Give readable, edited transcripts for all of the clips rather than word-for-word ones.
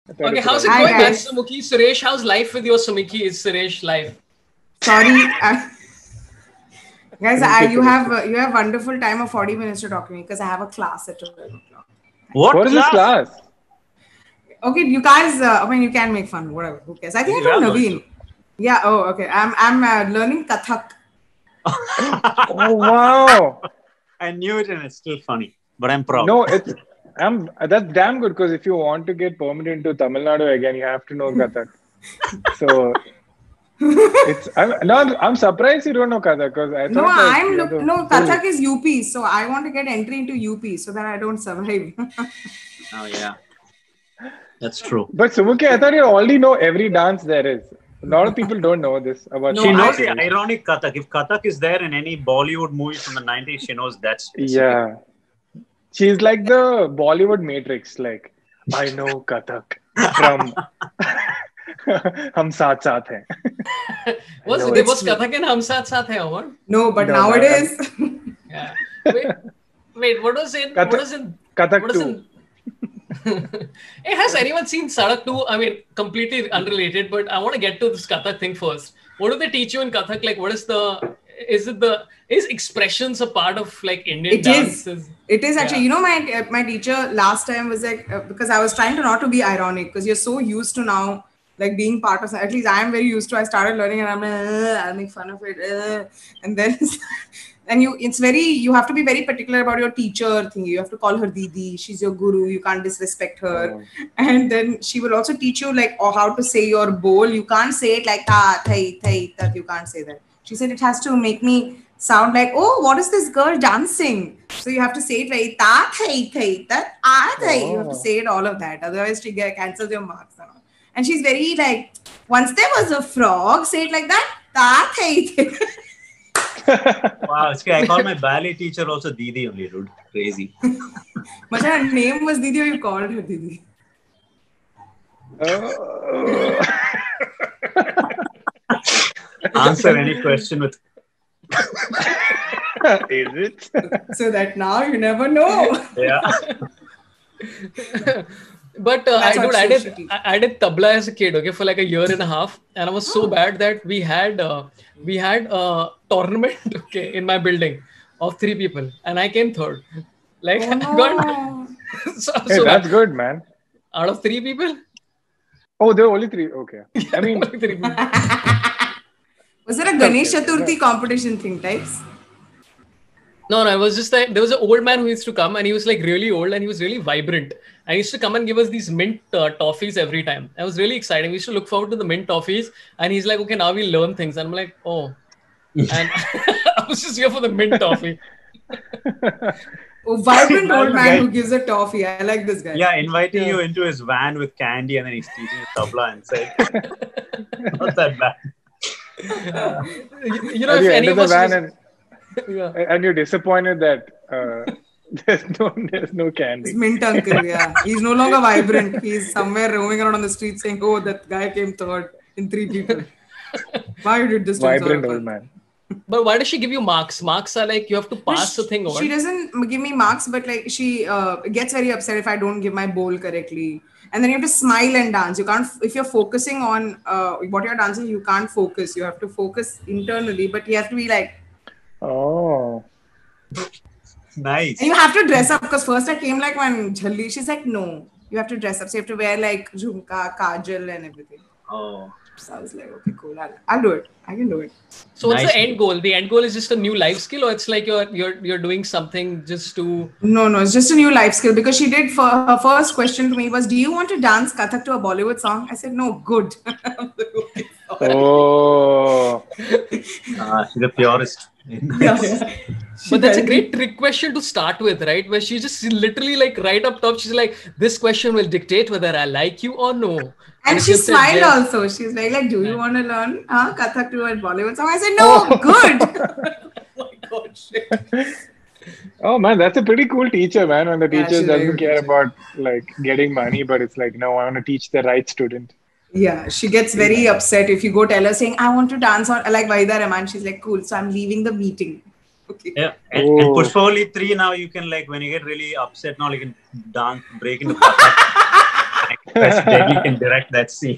Okay, how's it Hi, going, man? guys. Sumukhi, Suresh, how's life with your Sumukhi? Is Suresh life? Sorry, guys. Couldn't keep You it have wonderful time of 40 minutes to talk to me because I have a class at 12 o'clock. What What is this class? class? Okay, you guys. I mean, you can make fun. Whatever. Who cares? I think I You told are going Naveen. Yeah. Oh, okay. I'm learning Kathak. Oh wow! I knew it and it's still funny, but I'm proud. No, that's damn good because if you want to get permanent to Tamil Nadu again, you have to know Kathak. So I'm surprised you don't know Kathak because I No, thought like you have no. to Kathak is UP, so I want to get entry into UP so that I don't survive. Oh yeah, that's true. But Sumukhi, I thought you already know every dance there is. A lot of people don't know this about. No, She knows Suresh. the ironic Kathak. If Kathak is there in any Bollywood movie from the 90s, she knows that's specific. Yeah, she's like the Bollywood Matrix. Like I know Kathak from Hum Saath Saath Hain. There was Kathak and Hum Saath Saath Hai, or what? No, but No, nowadays, Yeah. Wait, what was it? Kathak- What is in? Kathak What is 2. in? Hey, has anyone seen Sadak 2? I mean, completely unrelated, but I want to get to this Kathak thing first. What do they teach you in Kathak? Like, what is is expressions a part of like Indian it is. dances? It is actually. Yeah. You know, my teacher last time was like because I was trying to not to be ironic because you're so used to now like being part of. At least I am very used to. I started learning and I'm like, I'll make fun of it, and then. And you have to be very particular about your teacher thing. You have to call her Didi. She's your guru. You can't disrespect her. Oh. And then she will also teach you like how to say your bowl. You can't say it like thai, that you can't say that. She said it has to make me sound like, oh, what is this girl dancing? So you have to say it like thai, that thai. You have to say it all of that. Otherwise she cancels your marks. And she's very like, once there was a frog, say it like that, thai. Wow, it's okay. I call my ballet teacher also Didi only, dude. Crazy. But her name was Didi or you called her Didi? Oh. Answer any question with Is it? So that now you never know. yeah. But That's what I she teach. did tabla as a kid, okay, for like a year and a half, and I was so bad that we had a tournament, okay, in my building of 3 people, and I came third. Like Oh, I got no. Hey, that's good, man. out of 3 people. Oh, there were only 3. Okay. I mean, Only 3 people. Was there a Ganesh Chaturthi competition thing types? No, it was just that there was an old man who used to come, and he was like really old, and he was really vibrant. And he used to come and give us these mint toffees every time. It was really exciting. We used to look forward to the mint toffees, and he's like, "Okay, now we learn things." And I'm like, "Oh," and I was just here for the mint toffee. Oh, vibrant old man Guy. who gives a toffee. I like this guy. Yeah, inviting you into his van with candy and then he's teaching you tabla inside. Not that bad. You know, and if you any enter of the us van was- and, yeah. and you're disappointed that there's no It's candy. mint uncle, yeah. He's no longer vibrant. He's somewhere roaming around on the street saying, oh, that guy came third in 3 people. Why did this to Vibrant Saurabh? old man. But why does she give you marks? Marks are like you have to pass the thing. Or She what? doesn't give me marks, but like she gets very upset if I don't give my bowl correctly. And then you have to smile and dance. You can't, if you're focusing on what you're dancing, you can't focus. You have to focus internally, but you have to be like, Oh. Nice. and you have to dress up because first I came like when Jhalli, she's like, no, you have to dress up. So you have to wear like jhumka, kajal, and everything. Oh. So I was like, okay, cool. I'll do it. I can do it. So what's Nice. the end goal? The end goal is just a new life skill, or it's like you're doing something just to. No, it's just a new life skill because she did. For her first question to me was, "Do you want to dance Kathak to a Bollywood song?" I said, "No, good." I'm like, okay, sorry. Oh. She's the purest. Yeah. But that's a great trick question to start with, right? Where she just literally like right up top, she's like, "This question will dictate whether I like you or no." And if she you said smiled yes- also. She's like, "Do you want to learn Kathak to a Bollywood song?" I said, "No, good." Oh my god, shit. Oh man, that's a pretty cool teacher, man. When the Yeah, teacher she's a very doesn't good care teacher. about like getting money, but it's like, no, I want to teach the right student. Yeah, she gets very upset if you go tell her saying, "I want to dance on like Vaida Rahman." She's like, "Cool, so I'm leaving the meeting." Okay. Yeah. And Oh. Pushpa only 3 now you can like when you get really upset now you can dance, break into Kathak. Best Delhi can direct that scene.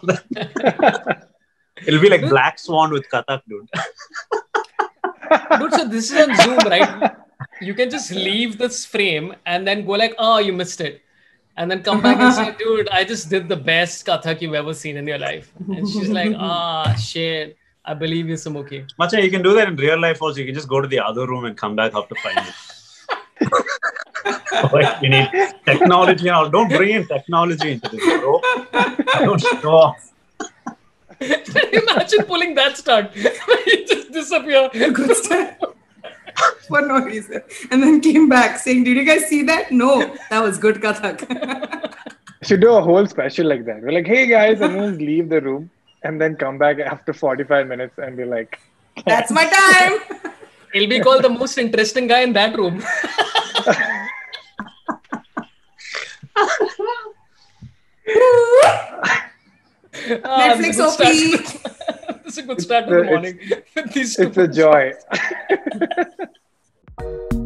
It'll be like Black Swan with Kathak, dude. Dude, so this is on Zoom, right? You can just leave this frame and then go like, oh, you missed it. And then come back and say, dude, I just did the best Kathak you've ever seen in your life. And she's like, shit, I believe you, Sumukhi. Macha, you can do that in real life also. You can just go to the other room and come back after 5 minutes. Like, you need technology and all. Don't bring in technology into this, bro. Don't show off. Imagine pulling that stunt. You just disappear. Good stuff. For no reason. And then came back saying, did you guys see that? No, that was good Kathak. Should do a whole special like that. We're like, hey guys, and then leave the room and then come back after 45 minutes and be like, that's my time. He'll be called the most interesting guy in that room. Netflix OP. This is a good start to the morning. It's a joy.